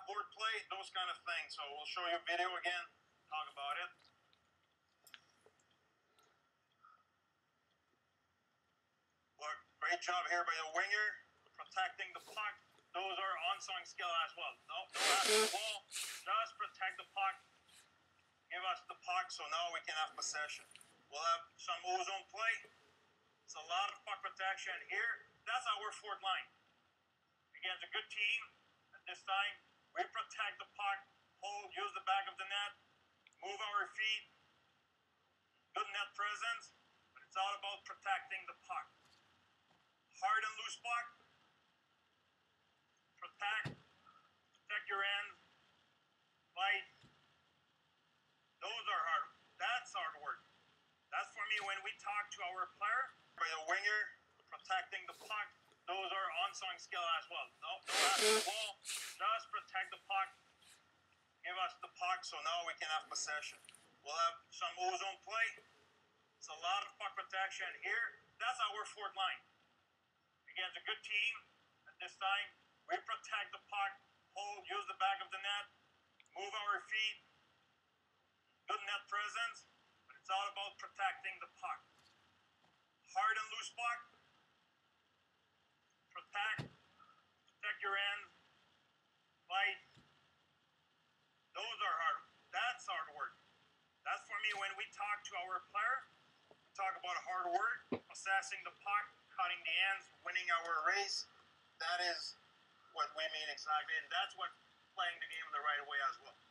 board play, those kind of things. So we'll show you a video again, talk about it. Look, great job here by the winger, protecting the puck. Those are on-song skill as well. No after the ball, just protect the puck. Give us the puck so now we can have possession. We'll have some ozone play. It's a lot of puck protection here. That's our fourth line. Against a good team, at this time, we protect the puck, hold, use the back of the net, move our feet, good net presence, but it's all about protecting the puck. Hard and loose puck, protect your end, fight. Those are hard. That's hard work. That's for me when we talk to our player, by the winger, protecting the puck. Those are on-song skill as well. No after the ball, just protect the puck. Give us the puck so now we can have possession. We'll have some ozone play. It's a lot of puck protection here. That's our fourth line. Against a good team, at this time, we protect the puck, hold, use the back of the net, move our feet, good net presence, but it's all about protecting the puck. Hard and loose puck, protect your end, fight. Those are hard. That's hard work. That's for me when we talk to our player, we talk about hard work, assessing the puck, cutting the ends, winning our race. That is what we mean exactly, and that's what playing the game the right way as well.